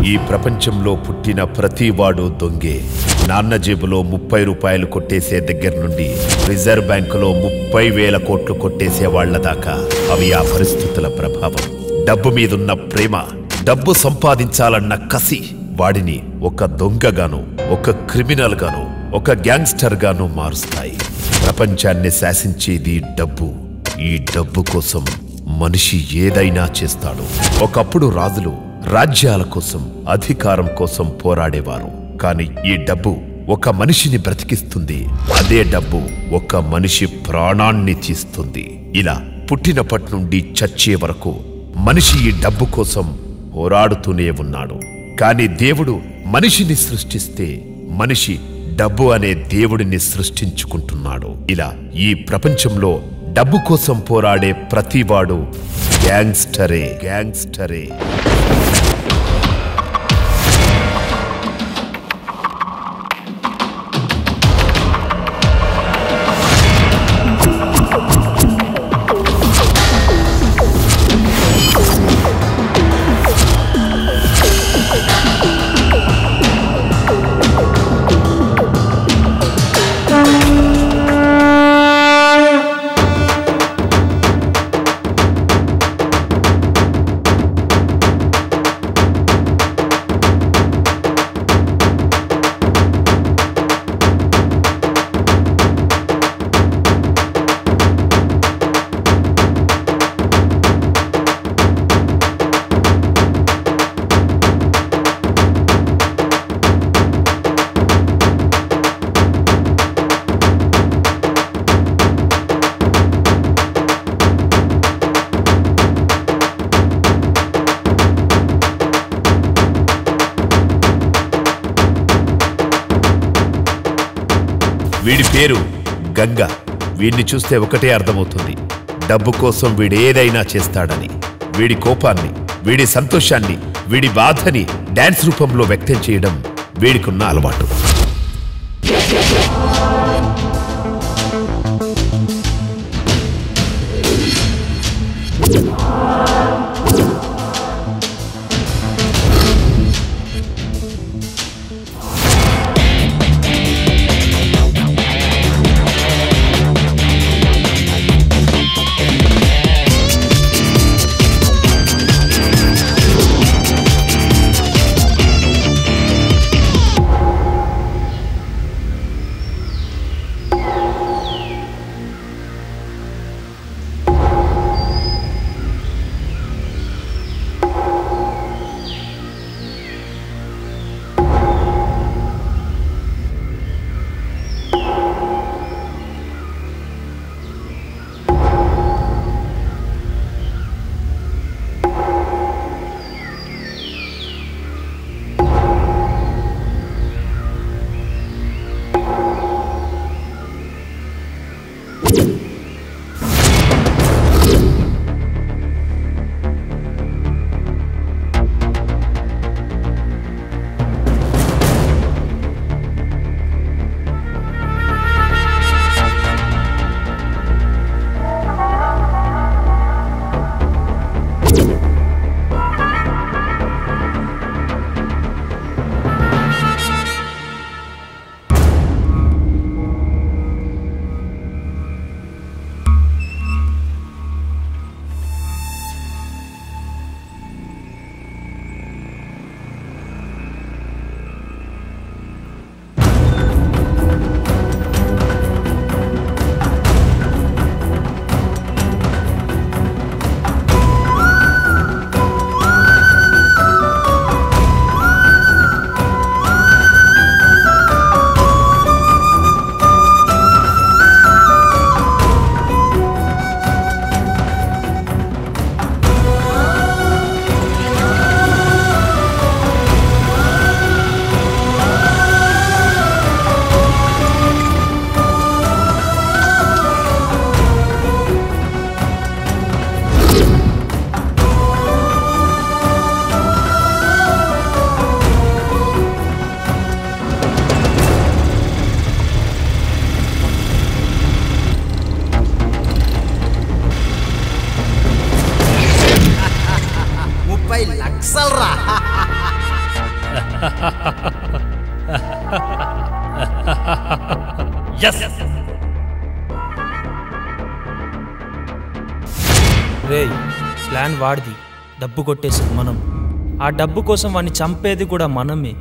ఈ ప్రపంచంలో పుట్టిన ప్రతివాడు దొంగే. నాన్న జేబులో 30 రూపాయలు కొట్టేసే దగ్గర నుండి రిజర్వ్ బ్యాంకులో 30,000 కోట్లు కొట్టేసే వాళ్ల దాకా అవి ఆ పరిస్థితుల ప్రభావం. డబ్బు మీదున్న ప్రేమ, డబ్బు సంపాదించాలన్న కసి వాడిని ఒక దొంగగాను, ఒక క్రిమినల్ గాను, ఒక గ్యాంగ్స్టర్ గాను మారుస్తాయి. ప్రపంచాన్ని శాసించేది డబ్బు. ఈ డబ్బు కోసం మనిషి ఏదైనా చేస్తాడు. ఒకప్పుడు రాజులు రాజ్యాల కోసం, అధికారం కోసం పోరాడేవారు. కానీ ఈ డబ్బు ఒక మనిషిని బ్రతికిస్తుంది. అదే డబ్బు ఒక మనిషి ప్రాణాన్ని తీస్తుంది. ఇలా పుట్టినప్పటి నుండి చచ్చే వరకు మనిషి ఈ డబ్బు కోసం పోరాడుతూనే ఉన్నాడు. కానీ దేవుడు మనిషిని సృష్టిస్తే మనిషి డబ్బు అనే దేవుడిని సృష్టించుకుంటున్నాడు. ఇలా ఈ ప్రపంచంలో డబ్బు కోసం పోరాడే ప్రతివాడు గ్యాంగ్స్టరే. వీడి పేరు గంగా. వీడిని చూస్తే ఒకటే అర్థమవుతుంది, డబ్బు కోసం వీడేదైనా చేస్తాడని. వీడి కోపాన్ని, వీడి సంతోషాన్ని, వీడి బాధని డాన్స్ రూపంలో వ్యక్తం చేయడం వీడికున్న అలవాటు. రేయ్, ప్లాన్ వాడిది, డబ్బు కొట్టేసింది మనం. ఆ డబ్బు కోసం వాడిని చంపేది కూడా మనమే.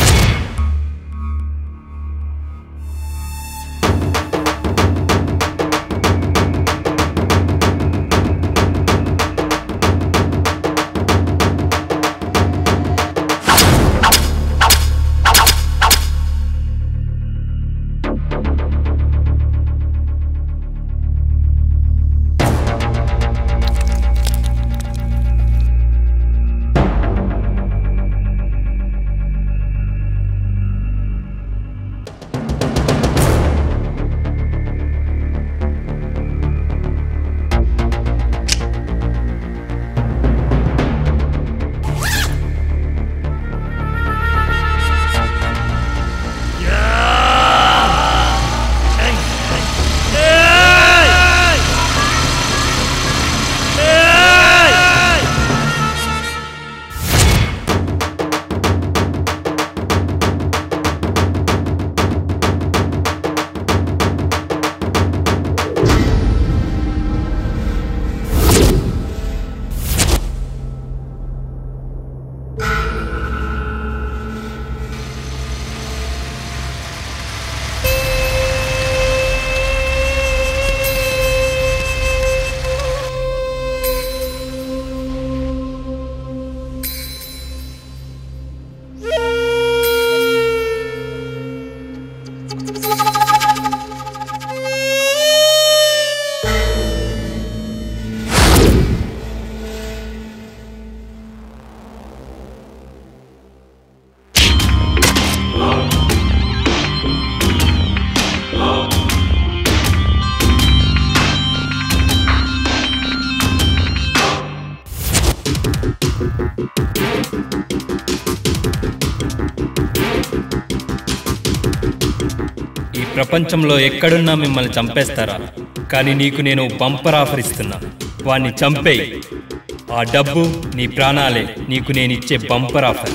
ప్రపంచంలో ఎక్కడున్నా మిమ్మల్ని చంపేస్తారా? కానీ నీకు నేను బంపర్ ఆఫర్ ఇస్తున్నా, వాణ్ణి చంపేయి. ఆ డబ్బు నీ ప్రాణాలే నీకు నేను ఇచ్చే బంపర్ ఆఫర్.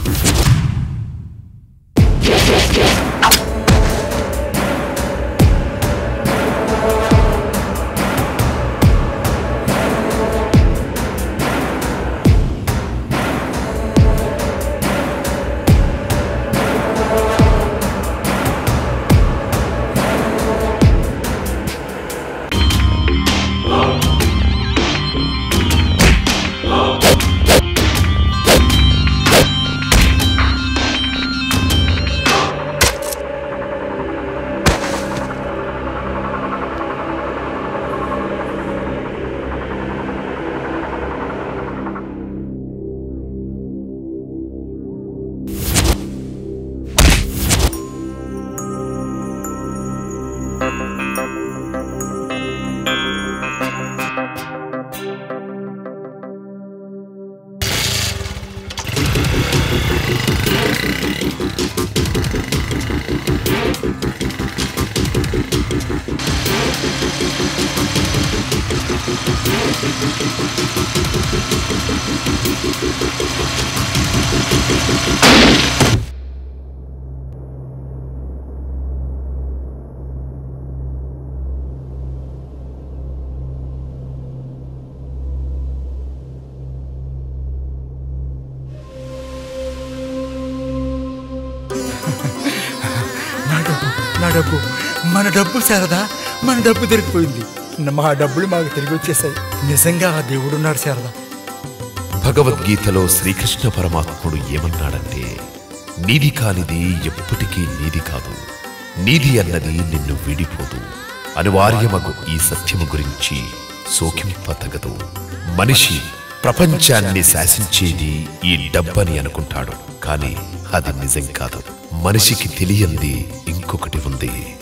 మన డబ్బు శారదా, మన డబ్బు దొరికిపోయింది. మా డబ్బులు మాకు తిరిగి వచ్చేసాయి. నిజంగా ఆ దేవుడున్నాడు శారదా. భగవద్గీతలో శ్రీకృష్ణ పరమాత్ముడు ఏమన్నాడంటే, నీది కానిది ఎప్పటికీ నీది కాదు, నీది అన్నది నిన్ను వీడిపోదు. అనివార్యమగు ఈ సత్యము గురించి సోకింపతగదు. మనిషి ప్రపంచాన్ని శాసించేది ఈ డబ్బని అనుకుంటాడు, కానీ అది నిజం కాదు. మనిషికి తెలియంది ఇంకొకటి ఉంది.